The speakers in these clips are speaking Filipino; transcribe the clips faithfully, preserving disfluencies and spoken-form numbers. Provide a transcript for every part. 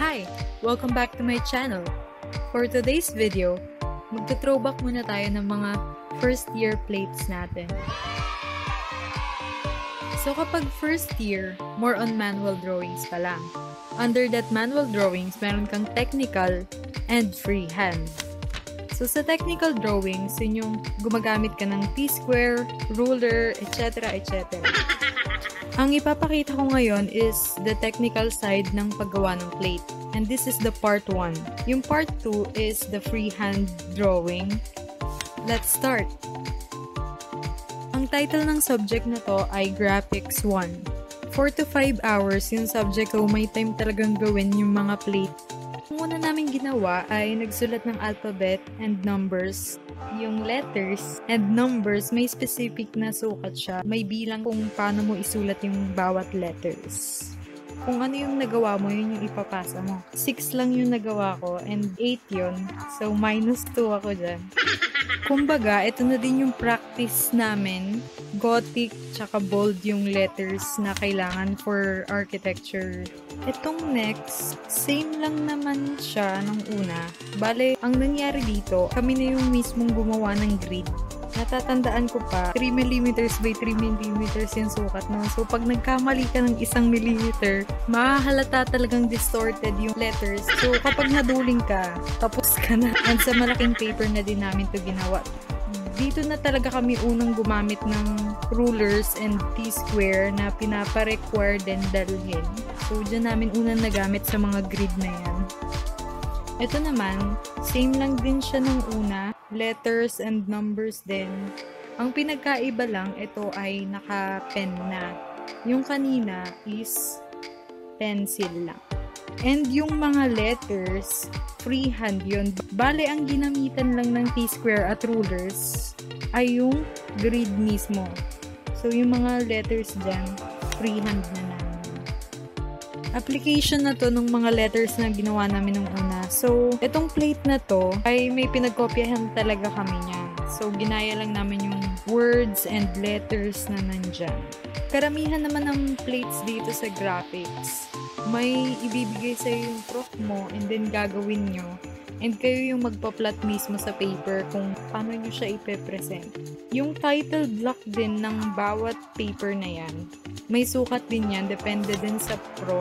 Hi! Welcome back to my channel. For today's video, magta-throwback muna tayo ng mga first year plates natin. So kapag first year, more on manual drawings pa lang. Under that manual drawings, meron kang technical and freehand. So sa technical drawings, yun yung gumagamit ka ng T-square, ruler, et cetera et cetera. Ang ipapakita ko ngayon is the technical side ng paggawa ng plate. And this is the part one. Yung part two is the freehand drawing. Let's start! Ang title ng subject na to ay Graphics one. four to five hours yung subject ko, may time talagang gawin yung mga plate. Ang una namin ginawa ay nagsulat ng alphabet and numbers. Yung letters and numbers, may specific na sukat siya. May bilang kung paano mo isulat yung bawat letters. Kung ano yung nagawa mo, yun yung ipapasa mo. six lang yung nagawa ko and eight yun. So, minus two ako dyan. Kumbaga, ito na din yung practice namin. Gothic tsaka bold yung letters na kailangan for architecture. Itong next, same lang naman siya nung una. Bale, ang nangyari dito, kami na yung mismong gumawa ng grid. Natatandaan ko pa, three millimeters by three millimeters yung sukat nun. So, pag nagkamali ka ng isang millimeter, mahahalata talagang distorted yung letters. So, kapag naduling ka, tapos ka na. And sa malaking paper na din namin to ginawa. Dito na talaga kami unang gumamit ng rulers and T-square na pinapa-require din dalhin. So, dyan namin unang nagamit sa mga grid na yan. Ito naman, same lang din siya nung una. Letters and numbers din. Ang pinagkaiba lang, ito ay naka-pen na. Yung kanina is pencil lang. And yung mga letters, freehand yun. Bale, ang ginamitan lang ng T-square at rulers ay yung grid mismo. So, yung mga letters dyan, freehand na namin. Application na to ng mga letters na ginawa namin nung una. So, itong plate na to ay may pinagkopyahan talaga kami niyan. So, ginaya lang namin yung words and letters na nandyan. Karamihan naman ng plates dito sa graphics, may ibibigay sa'yo yung prof mo and then gagawin nyo. And kayo yung magpa-plot mismo sa paper kung paano nyo siya ipe-present. Yung title block din ng bawat paper na yan, may sukat din yan, depende din sa prof.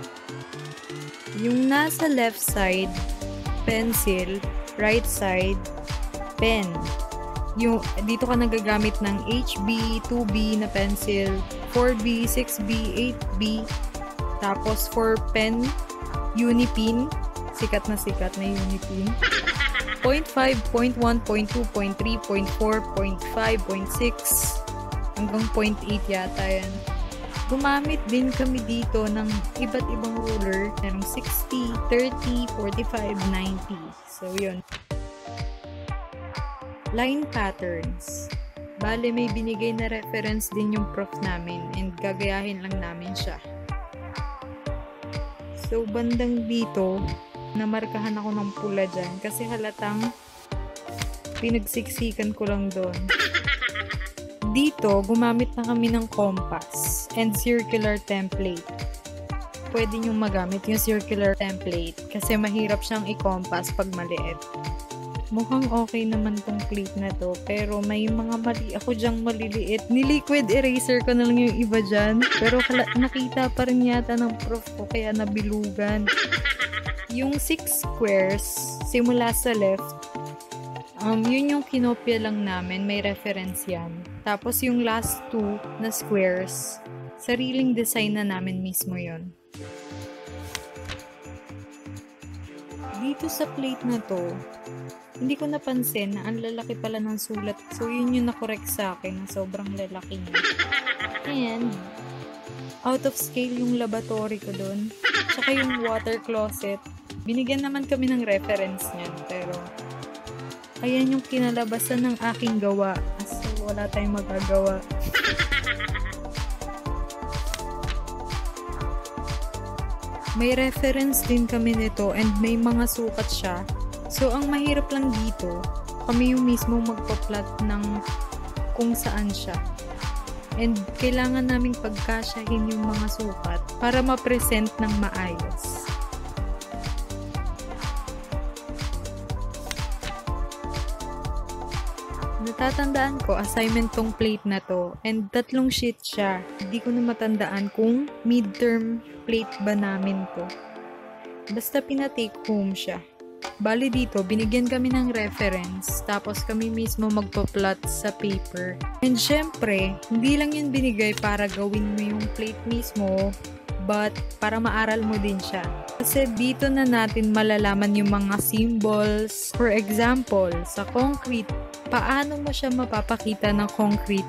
Yung nasa left side, pencil, right side, pen. Yung, dito ka nagagamit ng H B, two B na pencil, four B, six B, eight B. Tapos for pen, Unipin. Sikat na sikat na Unipin. point five, point one, point two, point three, point four, point five, point six hanggang point eight yata yan. Gumamit din kami dito ng iba't ibang ruler. Merong sixty, thirty, forty-five, ninety. So, yun. Line patterns. Bale, may binigay na reference din yung prof namin and gagayahin lang namin siya. So, bandang dito, namarkahan ako ng pula dyan kasi halatang pinagsiksikan ko lang doon. Dito, gumamit na kami ng compass and circular template. Pwede nyo magamit yung circular template kasi mahirap siyang i-compass pag maliit. Mukhang okay naman tong plate na to, pero may mga mali ako dyang maliliit. Ni-liquid eraser ko na lang yung iba dyan, pero nakita pa rin yata ng prof ko kaya nabilugan. Yung six squares, simula sa left, um, yun yung kinopya lang namin, may reference yan. Tapos yung last two na squares, sariling design na namin mismo yun. Dito sa plate na to, hindi ko napansin na ang lalaki pala ng sulat. So, yun yung nakorek sa akin na sobrang lalaki niya. And, out of scale yung laboratory ko dun. Tsaka yung water closet. Binigyan naman kami ng reference niyan. Pero, ayan yung kinalabasan ng aking gawa. So, wala tayong magagawa. May reference din kami nito and may mga sukat siya. So, ang mahirap lang dito, kami yung mismo magpa-plot ng kung saan siya. And kailangan naming pagkasyahin yung mga sukat para ma-present ng maayos. natatandaan ko, assignment tong plate na to. And tatlong sheet siya. Hindi ko na matandaan kung midterm plate ba namin to. Basta pinatake home siya. Bali dito, binigyan kami ng reference, tapos kami mismo magpa-plot sa paper. And syempre, hindi lang yun binigay para gawin mo yung plate mismo, but para maaral mo din siya. Kasi dito na natin malalaman yung mga symbols. For example, sa concrete, paano mo siya mapapakita ng concrete?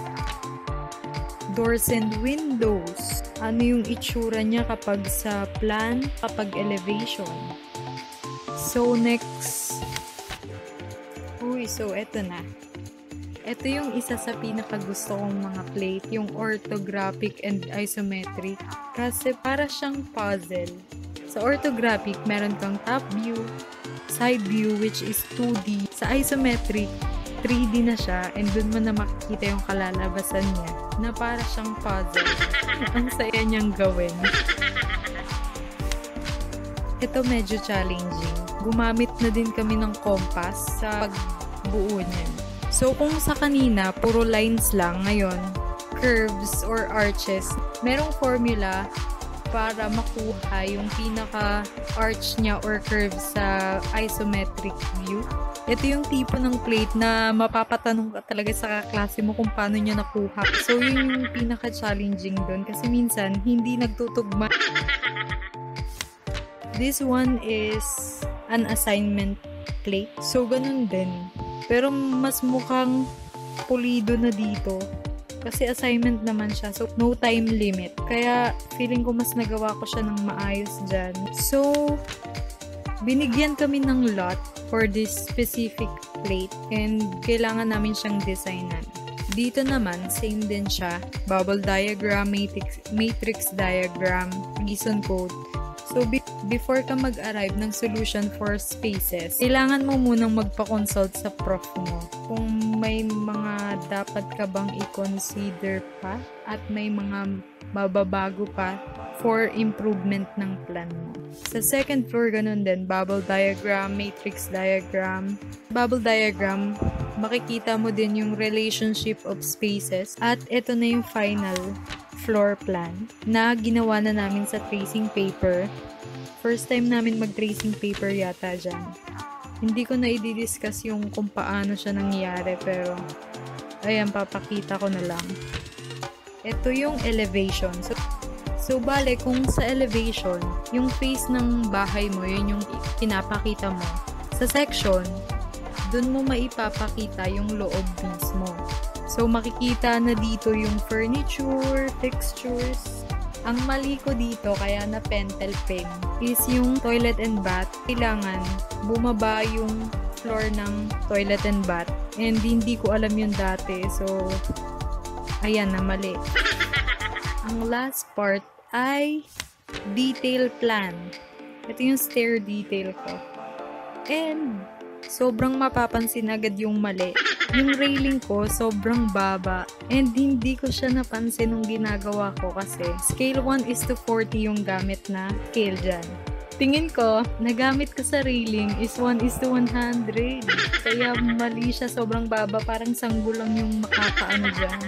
Doors and windows. Ano yung itsura niya kapag sa plan, kapag elevation. So, next. Uy, so eto na. Ito yung isa sa pinakagusto kong mga plate, yung orthographic and isometric. Kasi para siyang puzzle. Sa orthographic, meron kang top view, side view, which is two D. Sa isometric, three D na siya, and dun mo na makikita yung kalalabasan niya, na para siyang puzzle. Ang saya niyang gawin. Ito medyo challenging. Gumamit na din kami ng compass sa pagbuo niyan. So, kung sa kanina, puro lines lang, ngayon, curves or arches, merong formula para makuha yung pinaka-arch niya or curve sa isometric view. Ito yung tipo ng plate na mapapatanong ka talaga sa kaklase mo kung paano niya nakuha. So, yun yung pinaka-challenging doon kasi minsan, hindi nagtutugma. This one is an assignment plate. So, ganun din. Pero mas mukhang pulido na dito. Kasi assignment naman siya. So, no time limit. Kaya, feeling ko mas nagawa ko siya ng maayos dyan. So, binigyan kami ng lot for this specific plate. And, kailangan namin siyang designan. Dito naman, same din siya. Bubble diagram, matrix, matrix diagram, Gleason code. So, be- before ka mag-arrive ng solution for spaces, kailangan mo munang magpa-consult sa prof mo kung may mga dapat ka bang i-consider pa at may mga mababago pa for improvement ng plan mo. Sa second floor, ganun din. Bubble diagram, matrix diagram. Bubble diagram, makikita mo din yung relationship of spaces. At ito na yung final floor plan na ginawa na namin sa tracing paper. First time namin mag-tracing paper yata dyan. Hindi ko na i-discuss yung kung paano siya nangyari, pero ayan, papakita ko na lang. Ito yung elevation. So, so bale, kung sa elevation, yung face ng bahay mo, yun yung pinapakita mo. Sa section, dun mo maipapakita yung loob mismo. So, makikita na dito yung furniture, textures. Ang mali ko dito, kaya na pentel pen, is yung toilet and bath. Kailangan bumaba yung floor ng toilet and bath. And hindi ko alam yun dati. So, ayan na, mali. Ang last part ay detail plan. Ito yung stair detail ko. And sobrang mapapansin agad yung mali. Yung railing ko, sobrang baba. And hindi ko siya napansin nung ginagawa ko kasi scale one is to forty yung gamit na scale dyan. Tingin ko, nagamit ko sa railing is one is to one hundred. Kaya mali siya, sobrang baba. Parang sanggol lang yung makakaano dyan.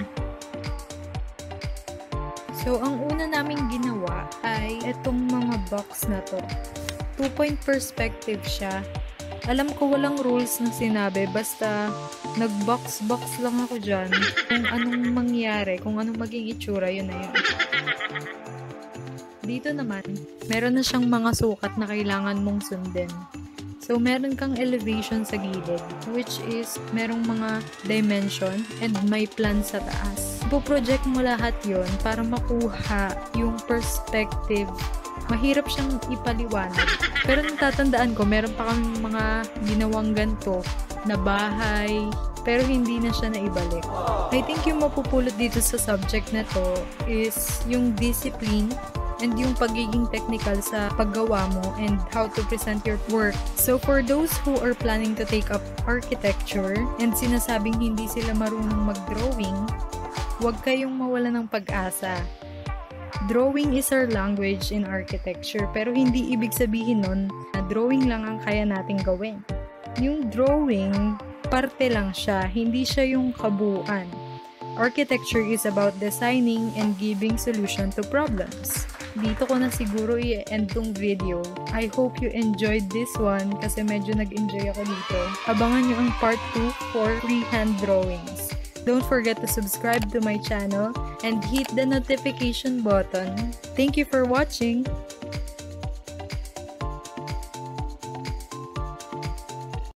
So, ang una naming ginawa ay itong mga box na to. Two-point perspective siya. Alam ko walang rules na sinabi, basta nag-box-box lang ako dyan. Kung anong mangyari, kung anong maging itsura, yun na yun. Dito naman, meron na siyang mga sukat na kailangan mong sundin. So, meron kang elevation sa gilid, which is merong mga dimension and may plan sa taas. Ipo-project mo lahat yon para makuha yung perspective. Mahirap siyang ipaliwanag. Pero natatandaan ko, meron pa kami mga ginawang ganito na bahay, pero hindi na siya naibalik. I think yung mapupulot dito sa subject na to is yung discipline and yung pagiging technical sa paggawa mo and how to present your work. So for those who are planning to take up architecture and sinasabing hindi sila marunong mag-drawing, huwag kayong mawala ng pag-asa. Drawing is our language in architecture, pero hindi ibig sabihin nun na drawing lang ang kaya nating gawin. Yung drawing, parte lang siya, hindi siya yung kabuuan. Architecture is about designing and giving solution to problems. Dito ko na siguro i-end tong video. I hope you enjoyed this one kasi medyo nag-enjoy ako dito. Abangan nyo ang part two for freehand drawings. Don't forget to subscribe to my channel and hit the notification button. Thank you for watching!